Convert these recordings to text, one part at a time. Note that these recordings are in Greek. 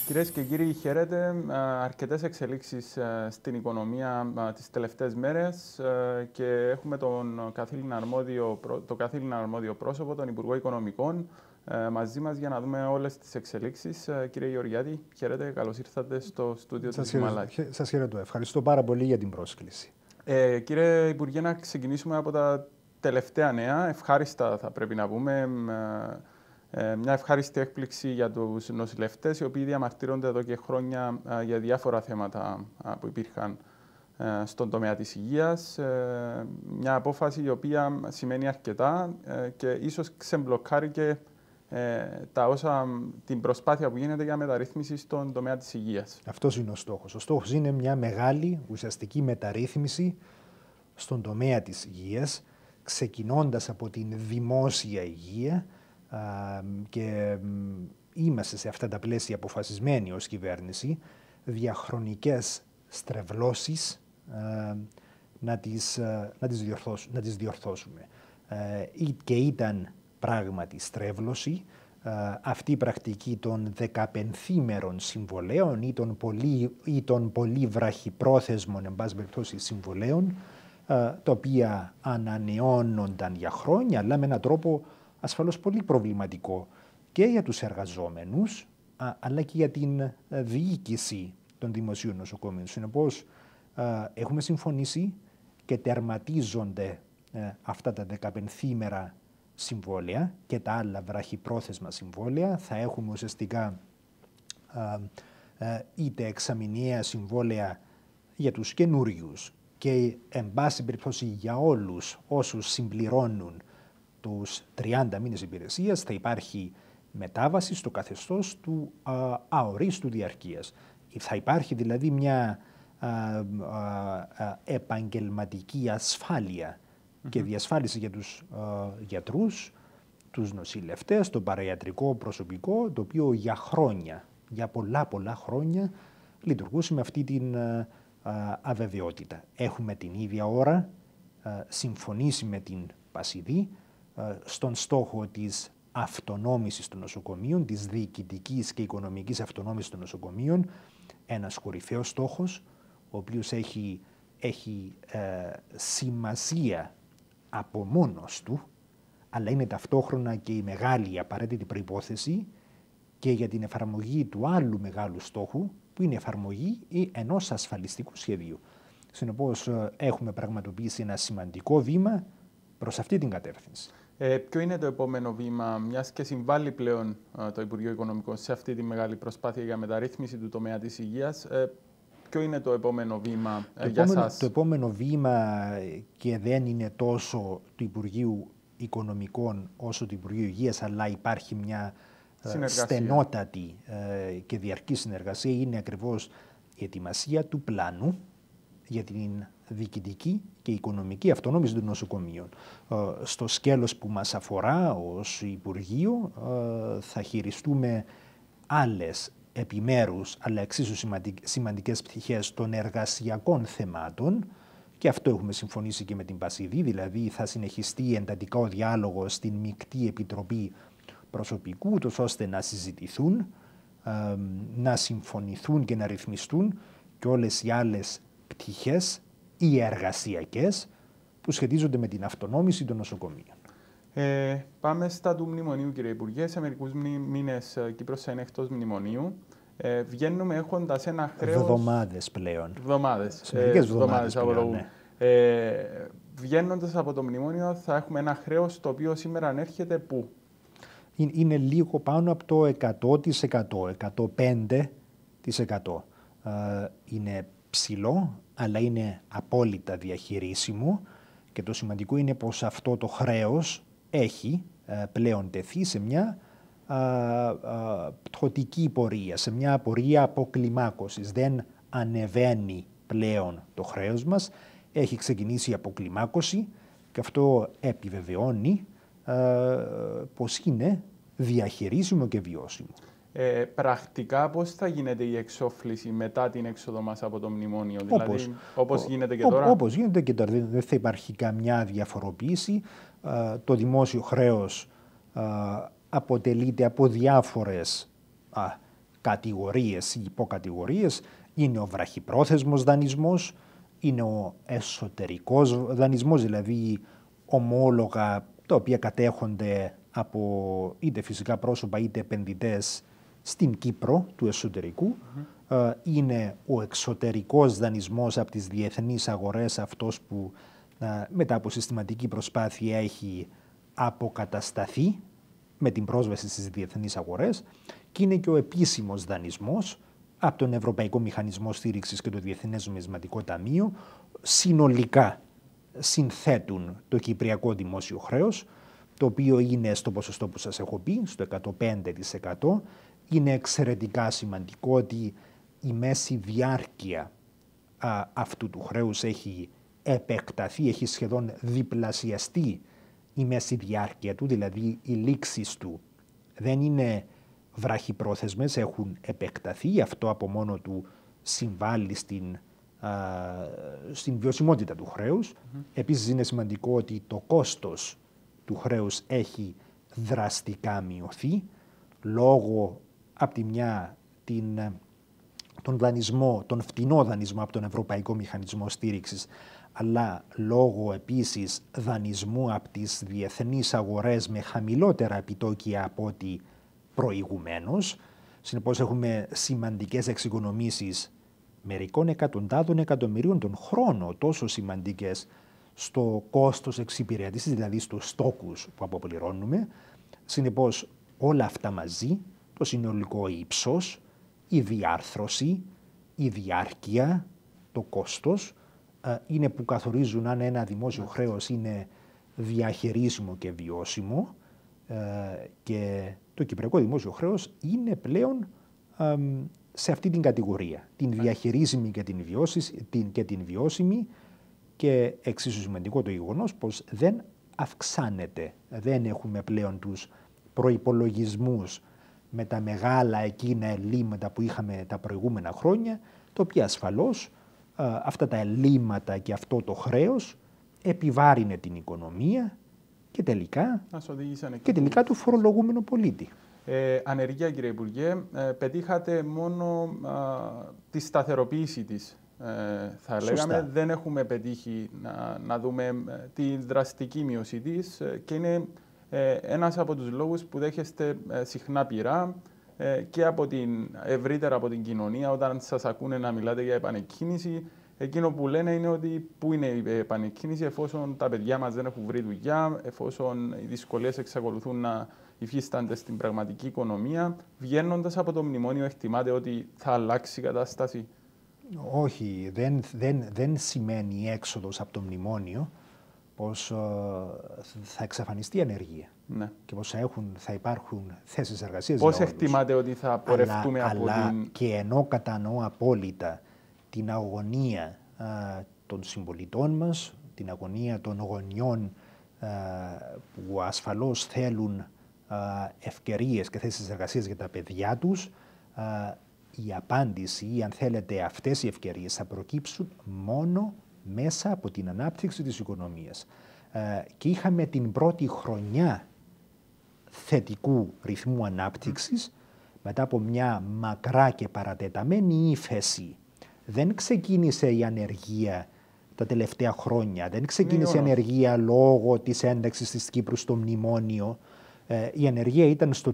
Κυρίες και κύριοι, χαίρετε. Αρκετές εξελίξεις στην οικονομία τις τελευταίες μέρες και έχουμε το καθήλυνα αρμόδιο πρόσωπο, τον Υπουργό Οικονομικών, μαζί μας για να δούμε όλες τις εξελίξεις. Κύριε Γεωργιάτη, χαίρετε. Καλώς ήρθατε στο στούντιο της Μαλάκη. Σας χαιρετώ. Ευχαριστώ πάρα πολύ για την πρόσκληση. Κύριε Υπουργέ, να ξεκινήσουμε από τα τελευταία νέα. Ευχάριστα θα πρέπει να πούμε. Μια ευχάριστη έκπληξη για τους νοσηλευτές, οι οποίοι διαμαρτύρονται εδώ και χρόνια για διάφορα θέματα που υπήρχαν στον τομέα της υγείας. Μια απόφαση η οποία σημαίνει αρκετά και ίσως ξεμπλοκάρει και την προσπάθεια που γίνεται για μεταρρύθμιση στον τομέα της υγείας. Αυτός είναι ο στόχος. Ο στόχος είναι μια μεγάλη ουσιαστική μεταρρύθμιση στον τομέα της υγείας, ξεκινώντας από την δημόσια υγεία, και είμαστε σε αυτά τα πλαίσια αποφασισμένοι ως κυβέρνηση διαχρονικές στρεβλώσεις να τις διορθώσουμε. Και ήταν πράγματι στρέβλωση αυτή η πρακτική των 15 συμβολέων ή των πολύ βραχυπρόθεσμων εν πάση περιπτώσει συμβολέων, τα οποία ανανεώνονταν για χρόνια, αλλά με έναν τρόπο ασφαλώς πολύ προβληματικό και για τους εργαζόμενους, αλλά και για την διοίκηση των δημοσίων νοσοκομείων. Συνεπώς, έχουμε συμφωνήσει και τερματίζονται αυτά τα 15 συμβόλαια και τα άλλα βραχυπρόθεσμα συμβόλαια. Θα έχουμε ουσιαστικά είτε εξαμηνιαία συμβόλαια για τους καινούριους και εν πάση περιπτώσει για όλους όσους συμπληρώνουν τους 30 μήνες υπηρεσίας, θα υπάρχει μετάβαση στο καθεστώς του αορίστου διαρκείας. Θα υπάρχει δηλαδή μια επαγγελματική ασφάλεια και διασφάλιση για τους γιατρούς, τους νοσηλευτές, το παραϊατρικό προσωπικό, το οποίο για χρόνια, για πολλά χρόνια λειτουργούσε με αυτή την αβεβαιότητα. Έχουμε την ίδια ώρα συμφωνήσει με την Πασιδή στον στόχο της αυτονόμησης των νοσοκομείων, της διοικητικής και οικονομικής αυτονόμησης των νοσοκομείων, ένας κορυφαίος στόχος, ο οποίος έχει σημασία από μόνος του, αλλά είναι ταυτόχρονα και η μεγάλη απαραίτητη προϋπόθεση και για την εφαρμογή του άλλου μεγάλου στόχου, που είναι η εφαρμογή ενός ασφαλιστικού σχεδίου. Συνεπώς, έχουμε πραγματοποιήσει ένα σημαντικό βήμα προς αυτή την κατεύθυνση. Ποιο είναι το επόμενο βήμα, μιας και συμβάλλει πλέον το Υπουργείο Οικονομικών σε αυτή τη μεγάλη προσπάθεια για μεταρρύθμιση του τομέα της υγείας, ποιο είναι το επόμενο βήμα για σας? Το επόμενο βήμα, και δεν είναι τόσο του Υπουργείου Οικονομικών όσο του Υπουργείου Υγείας, αλλά υπάρχει μια στενότατη και διαρκή συνεργασία, είναι ακριβώς η ετοιμασία του πλάνου για την διοικητική και οικονομική αυτονόμηση των νοσοκομείων. Στο σκέλος που μας αφορά ως Υπουργείο θα χειριστούμε άλλες επιμέρους αλλά εξίσου σημαντικές πτυχές των εργασιακών θεμάτων, και αυτό έχουμε συμφωνήσει και με την Πασιδή, δηλαδή θα συνεχιστεί εντατικά ο διάλογος στην Μεικτή Επιτροπή Προσωπικού, ώστε να συζητηθούν, να συμφωνηθούν και να ρυθμιστούν και όλες οι άλλες πτυχές ή εργασιακές που σχετίζονται με την αυτονόμηση των νοσοκομείων. Πάμε στα του μνημονίου, κύριε Υπουργέ. Σε μερικούς μήνες Κύπρος θα είναι εκτός μνημονίου. Βγαίνουμε έχοντας ένα χρέος... Εβδομάδες πλέον. Εβδομάδες. Μερικές εβδομάδες πλέον, ναι. Βγαίνοντας από το μνημόνιο θα έχουμε ένα χρέος το οποίο σήμερα ανέρχεται πού? Είναι λίγο πάνω από το 100%, 105%. Είναι ψηλό, αλλά είναι απόλυτα διαχειρίσιμο, και το σημαντικό είναι πως αυτό το χρέος έχει πλέον τεθεί σε μια πτωτική πορεία, σε μια πορεία αποκλιμάκωσης. Δεν ανεβαίνει πλέον το χρέος μας, έχει ξεκινήσει η αποκλιμάκωση και αυτό επιβεβαιώνει πως είναι διαχειρίσιμο και βιώσιμο. Πρακτικά πώς θα γίνεται η εξόφληση μετά την έξοδο μας από το μνημόνιο, δηλαδή όπως γίνεται και τώρα? Όπως γίνεται και τώρα, δεν θα υπάρχει καμιά διαφοροποίηση. Το δημόσιο χρέος αποτελείται από διάφορες κατηγορίες ή υποκατηγορίες. Είναι ο βραχυπρόθεσμος δανεισμός, είναι ο εσωτερικός δανεισμός, δηλαδή ομόλογα τα οποία κατέχονται από είτε φυσικά πρόσωπα είτε επενδυτές στην Κύπρο του εσωτερικού. Είναι ο εξωτερικός δανεισμός από τις διεθνείς αγορές, αυτός που μετά από συστηματική προσπάθεια έχει αποκατασταθεί με την πρόσβαση στις διεθνείς αγορές, και είναι και ο επίσημος δανεισμός από τον Ευρωπαϊκό Μηχανισμό Στήριξης και το Διεθνές Νομισματικό Ταμείο. Συνολικά συνθέτουν το κυπριακό δημόσιο χρέος, το οποίο είναι στο ποσοστό που σας έχω πει, στο 105%. Είναι εξαιρετικά σημαντικό ότι η μέση διάρκεια αυτού του χρέους έχει επεκταθεί, έχει σχεδόν διπλασιαστεί η μέση διάρκεια του, δηλαδή οι λήξεις του δεν είναι βραχυπρόθεσμες, έχουν επεκταθεί. Αυτό από μόνο του συμβάλλει στην βιωσιμότητα του χρέους. Επίσης είναι σημαντικό ότι το κόστος του χρέους έχει δραστικά μειωθεί λόγω από τη μια τον φτηνό δανεισμό από τον Ευρωπαϊκό Μηχανισμό Στήριξης, αλλά λόγω επίσης δανεισμού από τις διεθνείς αγορές με χαμηλότερα επιτόκια από ό,τι προηγουμένως. Συνεπώς έχουμε σημαντικές εξοικονομήσεις μερικών εκατοντάδων εκατομμυρίων τον χρόνο, τόσο σημαντικές στο κόστος εξυπηρέτησης, δηλαδή στους στόκους που αποπληρώνουμε. Συνεπώς όλα αυτά μαζί, το συνολικό ύψος, η διάρθρωση, η διάρκεια, το κόστος, είναι που καθορίζουν αν ένα δημόσιο χρέος είναι διαχειρίσιμο και βιώσιμο, και το κυπριακό δημόσιο χρέος είναι πλέον σε αυτή την κατηγορία, την διαχειρίσιμη και την βιώσιμη, και εξίσου σημαντικό το γεγονός πως δεν αυξάνεται, δεν έχουμε πλέον τους προϋπολογισμούς με τα μεγάλα εκείνα ελλείμματα που είχαμε τα προηγούμενα χρόνια, το οποίο ασφαλώς αυτά τα ελλείμματα και αυτό το χρέος επιβάρυνε την οικονομία και τελικά του φορολογούμενου πολίτη. Ανεργία, κύριε Υπουργέ, πετύχατε μόνο τη σταθεροποίηση της, θα λέγαμε. Δεν έχουμε πετύχει να δούμε τη δραστική μείωση της, και είναι ένας από τους λόγους που δέχεστε συχνά πειρά και ευρύτερα από την κοινωνία. Όταν σας ακούνε να μιλάτε για επανεκκίνηση, εκείνο που λένε είναι ότι πού είναι η επανεκκίνηση εφόσον τα παιδιά μας δεν έχουν βρει δουλειά, εφόσον οι δυσκολίες εξακολουθούν να υφίστανται στην πραγματική οικονομία. Βγαίνοντας από το μνημόνιο, εκτιμάτε ότι θα αλλάξει η κατάσταση? Όχι, δεν σημαίνει η έξοδος από το μνημόνιο πως θα εξαφανιστεί η ανεργία, ναι, και πως θα υπάρχουν θέσεις εργασίας. Πώς εκτιμάτε ότι θα πορευτούμε από την... Και ενώ κατανοώ απόλυτα την αγωνία των συμπολιτών μας, την αγωνία των γονιών που ασφαλώς θέλουν ευκαιρίες και θέσεις εργασίας για τα παιδιά τους, η απάντηση, ή αν θέλετε αυτές οι ευκαιρίες, θα προκύψουν μόνο μέσα από την ανάπτυξη της οικονομίας. Και είχαμε την πρώτη χρονιά θετικού ρυθμού ανάπτυξης μετά από μια μακρά και παρατεταμένη ύφεση. Δεν ξεκίνησε η ανεργία τα τελευταία χρόνια, δεν ξεκίνησε η ανεργία λόγω της ένταξης της Κύπρου στο μνημόνιο. Η ανεργία ήταν στο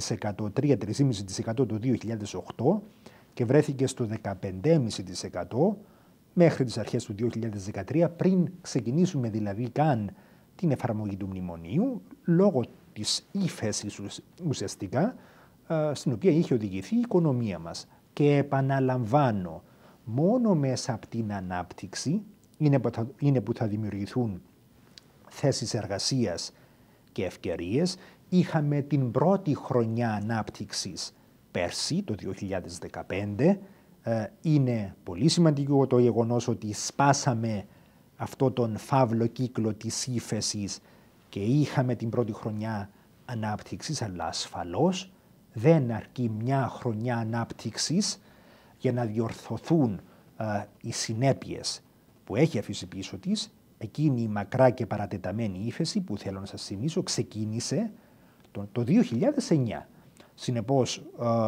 3,5% το 2008 και βρέθηκε στο 15,5% μέχρι τις αρχές του 2013, πριν ξεκινήσουμε δηλαδή καν την εφαρμογή του μνημονίου, λόγω της ύφεσης ουσιαστικά στην οποία είχε οδηγηθεί η οικονομία μας. Και επαναλαμβάνω, μόνο μέσα από την ανάπτυξη είναι που θα δημιουργηθούν θέσεις εργασίας και ευκαιρίες. Είχαμε την πρώτη χρονιά ανάπτυξης πέρσι, το 2015. Είναι πολύ σημαντικό το γεγονός ότι σπάσαμε αυτό τον φαύλο κύκλο της ύφεσης και είχαμε την πρώτη χρονιά ανάπτυξης, αλλά ασφαλώς δεν αρκεί μια χρονιά ανάπτυξης για να διορθωθούν οι συνέπειες που έχει αφήσει πίσω της εκείνη η μακρά και παρατεταμένη ύφεση που, θέλω να σας θυμίσω, ξεκίνησε το 2009. Συνεπώς,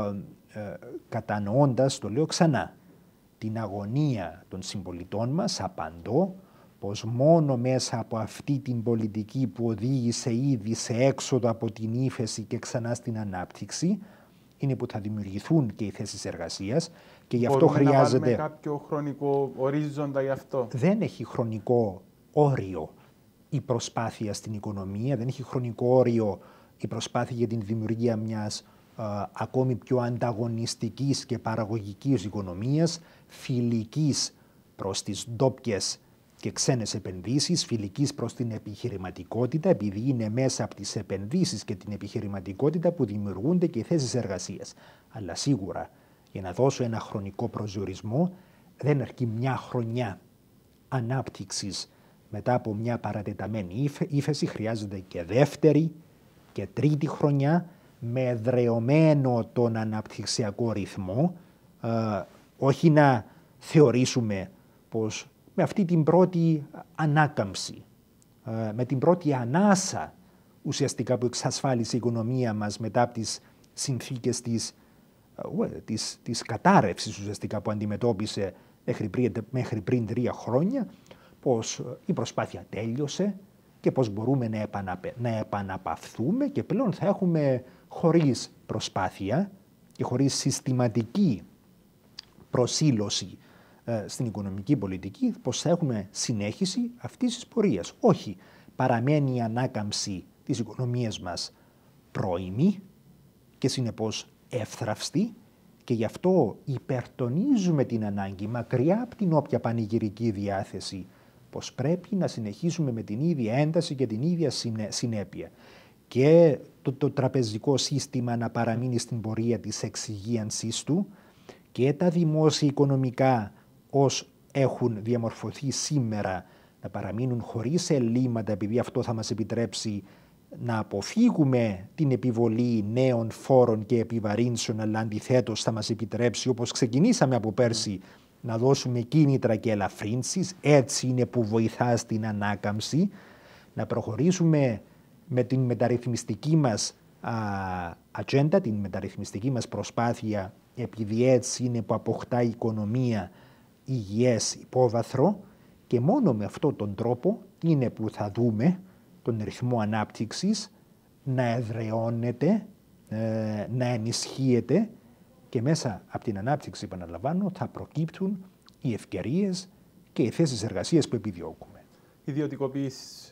κατανοώντας, το λέω ξανά, την αγωνία των συμπολιτών μας, απαντώ πως μόνο μέσα από αυτή την πολιτική που οδήγησε ήδη σε έξοδο από την ύφεση και ξανά στην ανάπτυξη, είναι που θα δημιουργηθούν και οι θέσεις εργασίας και γι' αυτό χρειάζεται... Μπορούμε να βάλουμε κάποιο χρονικό ορίζοντα γι' αυτό? Δεν έχει χρονικό όριο η προσπάθεια στην οικονομία, δεν έχει χρονικό όριο η προσπάθεια για την δημιουργία μιας ακόμη πιο ανταγωνιστικής και παραγωγικής οικονομίας, φιλικής προς τις ντόπιες και ξένες επενδύσεις, φιλικής προς την επιχειρηματικότητα, επειδή είναι μέσα από τις επενδύσεις και την επιχειρηματικότητα που δημιουργούνται και οι θέσεις εργασίας. Αλλά σίγουρα, για να δώσω ένα χρονικό προσδιορισμό, δεν αρκεί μια χρονιά ανάπτυξης μετά από μια παρατεταμένη ύφεση, χρειάζεται και δεύτερη και τρίτη χρονιά με εδρεωμένο τον αναπτυξιακό ρυθμό, όχι να θεωρήσουμε πως με αυτή την πρώτη ανάκαμψη, με την πρώτη ανάσα ουσιαστικά που εξασφάλισε η οικονομία μας μετά από τις συνθήκες της κατάρρευσης ουσιαστικά που αντιμετώπισε μέχρι πριν 3 χρόνια, πως η προσπάθεια τέλειωσε και πως μπορούμε να επαναπαυθούμε και πλέον θα έχουμε χωρίς προσπάθεια και χωρίς συστηματική προσήλωση στην οικονομική πολιτική, πως θα έχουμε συνέχιση αυτής της πορείας. Όχι, παραμένει η ανάκαμψη της οικονομίας μας πρώιμη και συνεπώς εύθραυστη και γι' αυτό υπερτονίζουμε την ανάγκη, μακριά από την όποια πανηγυρική διάθεση, πως πρέπει να συνεχίσουμε με την ίδια ένταση και την ίδια συνέπεια. Και το τραπεζικό σύστημα να παραμείνει στην πορεία της εξυγίανσής του και τα δημόσια οικονομικά ως έχουν διαμορφωθεί σήμερα να παραμείνουν χωρίς ελλείμματα, επειδή αυτό θα μας επιτρέψει να αποφύγουμε την επιβολή νέων φόρων και επιβαρύνσεων, αλλά αντιθέτως θα μας επιτρέψει, όπως ξεκινήσαμε από πέρσι, να δώσουμε κίνητρα και ελαφρύνσεις. Έτσι είναι που βοηθά στην ανάκαμψη, να προχωρήσουμε με την μεταρρυθμιστική μας ατζέντα, την μεταρρυθμιστική μας προσπάθεια, επειδή έτσι είναι που αποκτά η οικονομία υγιές υπόβαθρο και μόνο με αυτόν τον τρόπο είναι που θα δούμε τον ρυθμό ανάπτυξης να εδραιώνεται, να ενισχύεται και μέσα από την ανάπτυξη, επαναλαμβάνω, θα προκύπτουν οι ευκαιρίες και οι θέσεις εργασίας που επιδιώκουμε. Ιδιωτικοποίηση.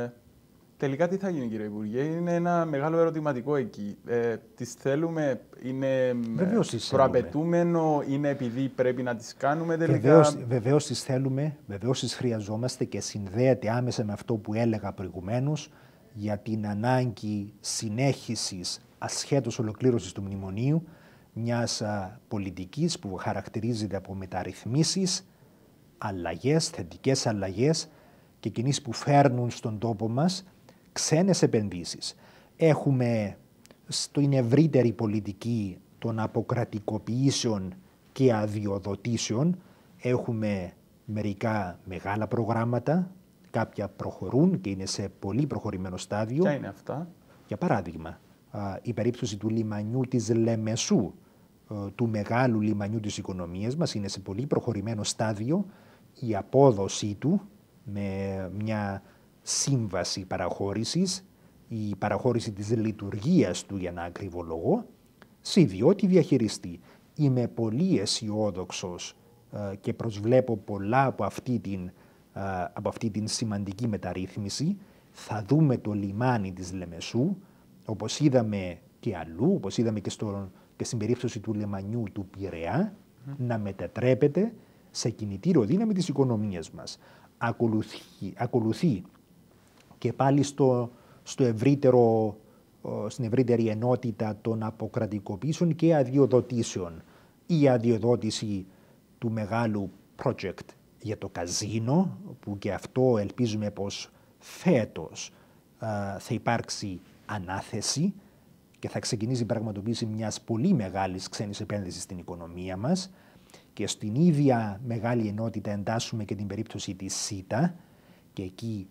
Τελικά τι θα γίνει, κύριε Υπουργέ? Είναι ένα μεγάλο ερωτηματικό εκεί. Τις θέλουμε, είναι προαπαιτούμενο, είναι επειδή πρέπει να τις κάνουμε τελικά? Βεβαίως τις θέλουμε, βεβαίως τις χρειαζόμαστε και συνδέεται άμεσα με αυτό που έλεγα προηγουμένως για την ανάγκη συνέχισης ασχέτως ολοκλήρωσης του μνημονίου μιας πολιτικής που χαρακτηρίζεται από μεταρρυθμίσεις, αλλαγές, θετικές αλλαγές και κινήσεις που φέρνουν στον τόπο μας ξένες επενδύσεις. Έχουμε στην ευρύτερη πολιτική των αποκρατικοποιήσεων και αδειοδοτήσεων, έχουμε μερικά μεγάλα προγράμματα, κάποια προχωρούν και είναι σε πολύ προχωρημένο στάδιο. Ποια είναι αυτά? Για παράδειγμα, η περίπτωση του λιμανιού της Λεμεσού, του μεγάλου λιμανιού της οικονομίας μας, είναι σε πολύ προχωρημένο στάδιο. Η απόδοσή του με μια σύμβαση παραχώρησης, η παραχώρηση της λειτουργίας του, για να ακριβολογώ, σε ιδιώτη διαχειριστή. Είμαι πολύ αισιόδοξος και προσβλέπω πολλά από αυτή την σημαντική μεταρρύθμιση. Θα δούμε το λιμάνι της Λεμεσού, όπως είδαμε και αλλού, όπως είδαμε και στην περίπτωση του λιμανιού του Πειραιά, να μετατρέπεται σε κινητήριο δύναμη της οικονομίας μας. Ακολουθεί και πάλι στην ευρύτερη ενότητα των αποκρατικοποιήσεων και αδειοδοτήσεων. Η αδειοδότηση του μεγάλου project για το καζίνο, που και αυτό ελπίζουμε πως φέτος θα υπάρξει ανάθεση και θα ξεκινήσει η πραγματοποίηση μιας πολύ μεγάλης ξένης επένδυσης στην οικονομία μας. Και στην ίδια μεγάλη ενότητα εντάσσουμε και την περίπτωση της ΣΥΤΑ και εκεί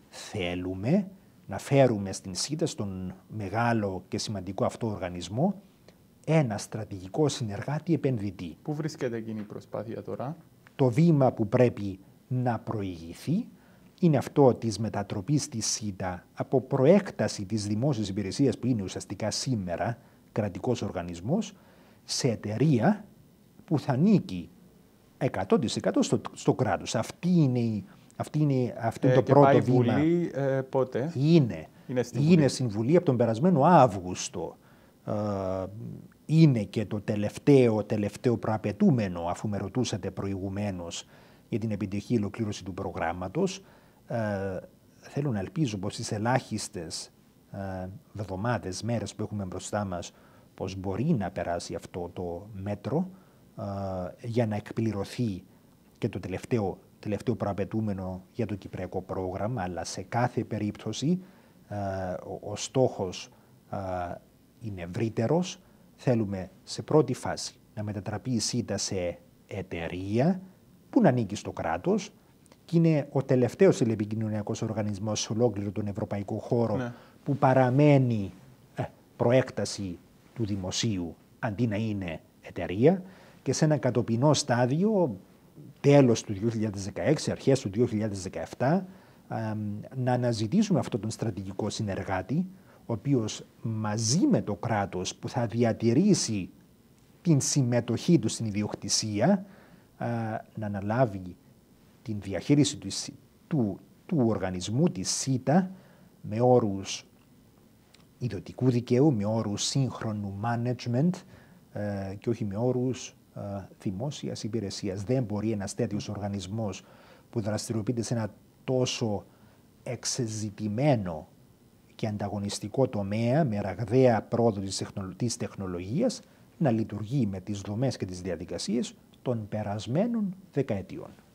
θέλουμε να φέρουμε στην ΣΥΤΑ, στον μεγάλο και σημαντικό αυτό οργανισμό, ένα στρατηγικό συνεργάτη επενδυτή. Πού βρίσκεται εκείνη η προσπάθεια τώρα? Το βήμα που πρέπει να προηγηθεί είναι αυτό της μετατροπής της ΣΥΤΑ από προέκταση της δημόσιας υπηρεσίας που είναι ουσιαστικά σήμερα κρατικός οργανισμός σε εταιρεία που θα ανήκει 100% στο κράτος. Αυτό είναι το πρώτο βήμα. Βουλή, πότε? Είναι στην Βουλή από τον περασμένο Αύγουστο. Είναι και το τελευταίο προαπαιτούμενο, αφού με ρωτούσατε προηγουμένως για την επιτυχή ολοκλήρωση του προγράμματος. Θέλω να ελπίζω πως τις ελάχιστες εβδομάδες, μέρες που έχουμε μπροστά μας, πως μπορεί να περάσει αυτό το μέτρο για να εκπληρωθεί και το τελευταίο προαπαιτούμενο για το κυπριακό πρόγραμμα, αλλά σε κάθε περίπτωση ο στόχος είναι ευρύτερος. Θέλουμε σε πρώτη φάση να μετατραπεί η ΣΥΤΑ σε εταιρεία που να ανήκει στο κράτος και είναι ο τελευταίος τηλεπικοινωνιακός οργανισμός σε ολόκληρο τον ευρωπαϊκό χώρο που παραμένει προέκταση του δημοσίου αντί να είναι εταιρεία, και σε ένα κατοπινό στάδιο, τέλος του 2016, αρχές του 2017, να αναζητήσουμε αυτόν τον στρατηγικό συνεργάτη, ο οποίος μαζί με το κράτος που θα διατηρήσει την συμμετοχή του στην ιδιοκτησία, να αναλάβει την διαχείριση του οργανισμού της ΣΥΤΑ με όρους ιδιωτικού δικαίου, με όρους σύγχρονου management και όχι με όρους δημόσιας υπηρεσίας. Δεν μπορεί ένας τέτοιος οργανισμός που δραστηριοποιείται σε ένα τόσο εξεζητημένο και ανταγωνιστικό τομέα με ραγδαία πρόοδο της τεχνολογίας να λειτουργεί με τις δομές και τις διαδικασίες των περασμένων δεκαετιών.